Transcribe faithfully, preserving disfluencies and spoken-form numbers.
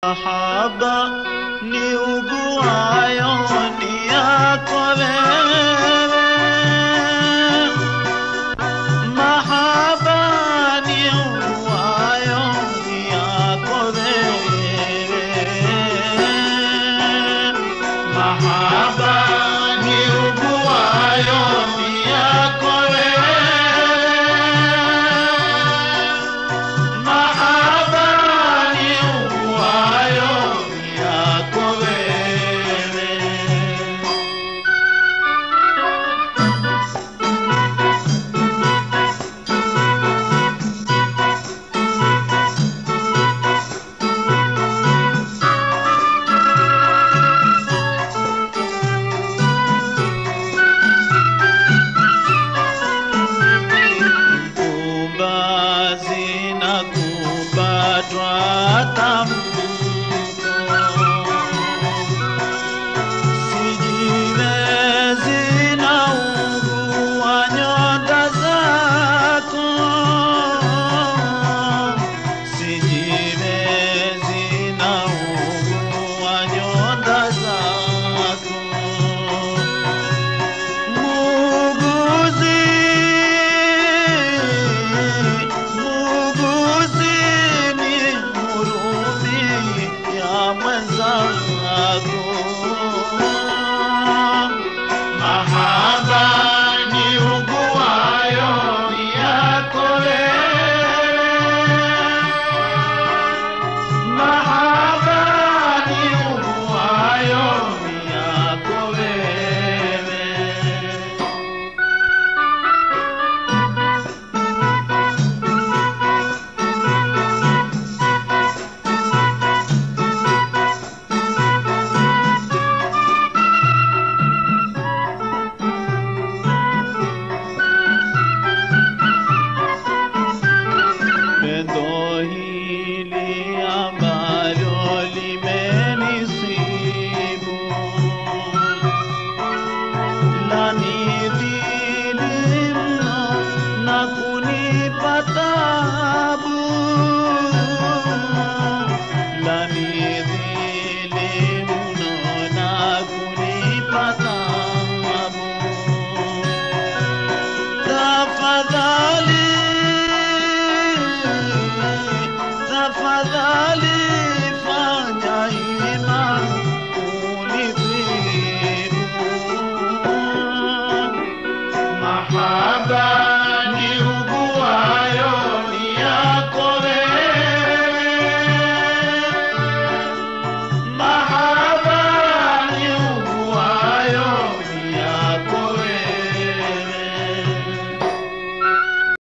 Mahaba ni uguayo ni yako wewe, mahaba ni uguayo ni yako wewe, mahaba ni uguayo ni yako wewe, mahaba ni uguayo ni yako wewe. Zina kubatwa tamko, sijiwezi na ungua nyota zako, sijiwezi na ungua nyota zako. Muuguzi, mwenzangu